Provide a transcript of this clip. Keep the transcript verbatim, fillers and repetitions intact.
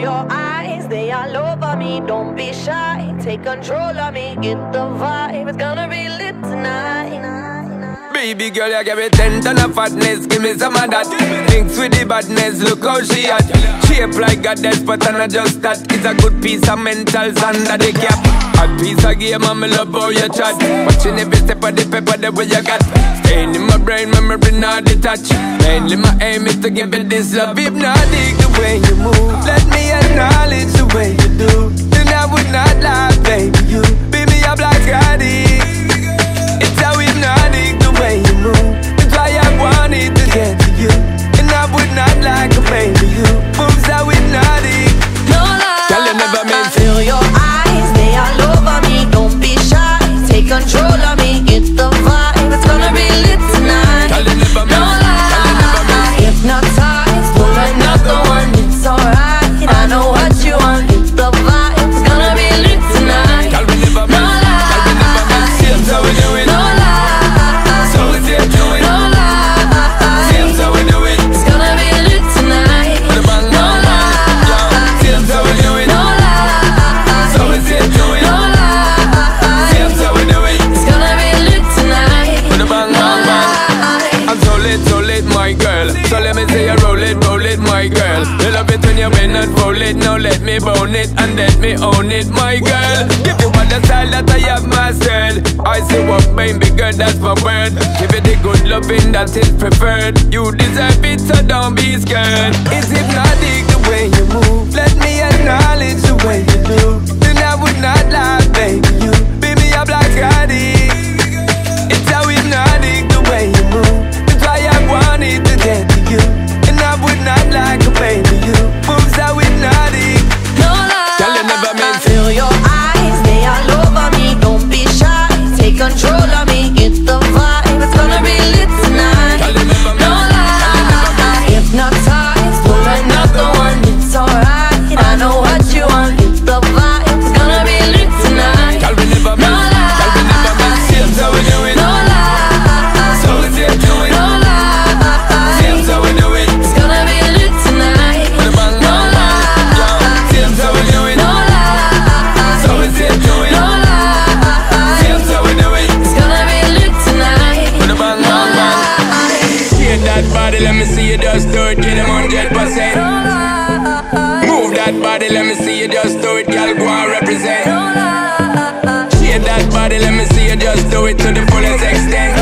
your eyes, they all over me. Don't be shy, take control of me. Get the vibe, it's gonna be lit tonight. Baby girl, you give me ten ton of fatness, give me some of that. Thinks with the badness, look how she at. Shape like goddess, but I'm not just that. It's a good piece of mentals under the cap. A piece of game, I'm love how you chat. Watching every step of the paper, the way you got. Staying in my brain, memory not detached. Mainly my aim is to give you this love. Hypnotic the way you move, let me acknowledge the way you do. Then I would not lie, baby, you beat me up like Scotty. It's how hypnotic the way you move. That's why I wanted to get to you. And I would not like a baby, you moves how hypnotic. No lie, tell you never meant to. Feel your eyes, they all over me. Don't be shy, take control of me. Get the vibe, it's gonna be lit tonight. Tell you never meant. No lie, hypnotize, pull another one. It's alright, I know what you want. Get the vibe, it's gonna be lit tonight. Tell me never meant. Tell me never meant. Seems how we do it. No lie, so we say do it. no lie, Seems how we do it. it's gonna be lit tonight. With a bang No bang bang. lie, Seems how we do it. no lie, So we say do it. no lie, Seems how we do it. it's gonna be lit tonight. With a bang bang bang. I'm so lit, so lit, my girl. So let me say you roll it, roll it, my girl. You love it when you bend and roll it. Now let me bone it and let me own it, my girl. Give you all the style that I have mastered. I say what, baby girl, that's my word. Give it the good loving that is preferred. You deserve it, so don't be scared. It's hypnotic the way you move. Let me acknowledge the way you do. Then I would not lie, baby, you beat me up like Scotty. It's how hypnotic the way you move. That's why I wanted to get to you. And I would not like a baby, you moves how hypnotic. No lie, Tell you never meant to. feel your eyes, they all over me. Don't be shy, take control of me. Get the vibe, it's gonna be lit tonight. Tell you never meant. No lie, hypnotize, pull another one. It's alright, I know what you want. Get the vibe, it's gonna be lit tonight. Tell me never No meant. Tell me never meant. Seems how we do it. No lie, So we say do it. no lie, Seems how we do it. it's gonna be lit tonight. With a bang No bang bang. lie, Seems how we do it. no lie, So we say do it. no lie, Seems how we do it. it's gonna be lit tonight. With a bang bang bang. Shake that body, let me see you just do it. Get them one hundred percent. Move that body, let me see you just do it. Girl, go and represent. Shake that body, let me see you just do it to the fullest extent.